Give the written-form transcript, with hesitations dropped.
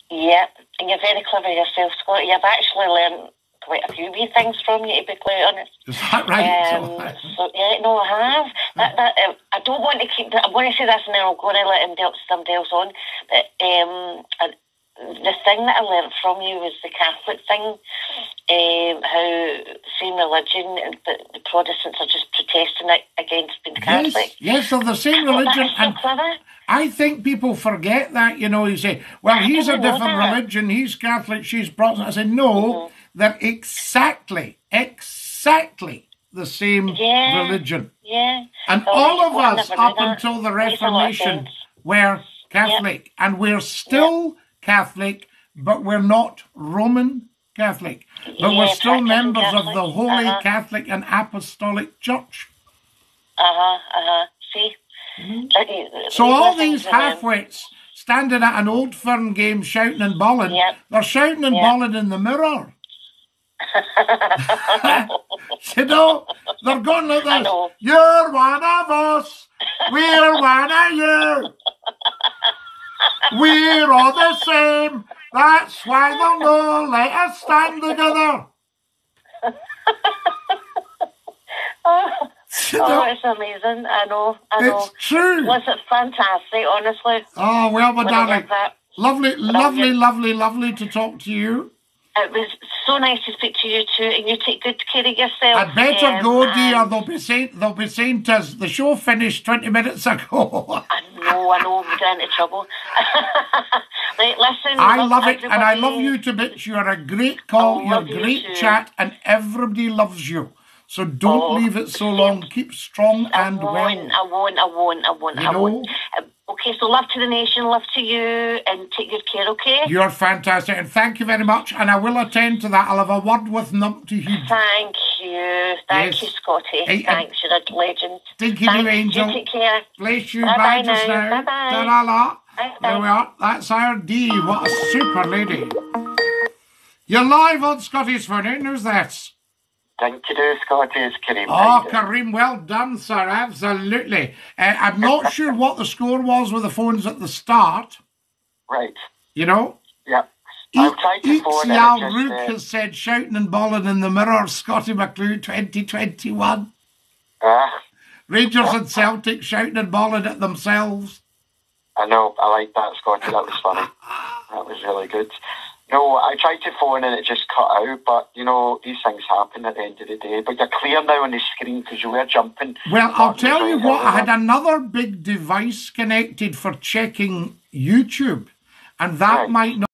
Yeah, and you're very clever yourself, Scott. You've actually learned quite a few wee things from you, to be quite honest. Is that right? So yeah, no, I have. I don't want to keep. I'm going to say this, and then I'm going to let somebody else on. But the thing that I learnt from you was the Catholic thing. How same religion, but the Protestants are just protesting against being Catholic. Yes, they're the same religion. That's so clever. I think people forget that, you say, well, he's a different religion, he's Catholic, she's Protestant. I said, no, they're exactly the same religion. Yeah. And all of us, up until the Reformation, were Catholic. And we're still Catholic, but we're not Roman Catholic. But we're still members of the Holy Catholic and Apostolic Church. See? So all these half-wits standing at an Old Firm game shouting and bawling, they're shouting and bawling in the mirror. They're going like this. You're one of us. We're one of you. We're all the same. That's why they'll know. Let us stand together. It's amazing. I know. It's true. Was it fantastic, honestly? Oh, well, my darling. Lovely to talk to you. It was so nice to speak to you too, and you take good care of yourself. I'd better go, dear. They'll be saying to us, the show finished 20 minutes ago. I know, we got into trouble. Right, listen. I love it, and I love you to bits. You're a great call, you're a great chat, and everybody loves you. So don't leave it so long. Keep strong and well. I won't. Okay, so love to the nation, love to you, and take good care, okay? You're fantastic, and thank you very much, and I will attend to that. I'll have a word with Numpty Heed. Thank you, Scotty. Thanks, you're a legend. Thank you, Angel. You take care. Bless you. Bye just now. Bye-bye. Ta-ra-la. There we are. That's our Dee. What a super lady. You're live on Scotty's Phone In. Who's that? Thank you, Scotty. It's Kareem. Oh, Kareem, well done, sir. Absolutely. I'm not sure what the score was with the phones at the start. Right. You know? Yeah. Itsial Rook has said, shouting and bawling in the mirror, Scotty McClue 2021. Rangers and Celtic shouting and bawling at themselves. I know. I like that, Scotty. That was funny. That was really good. No, I tried to phone and it just cut out, but, these things happen at the end of the day. But you're clear now on the screen because you were jumping. Well, I'll tell you what, I had another big device connected for checking YouTube, and that might not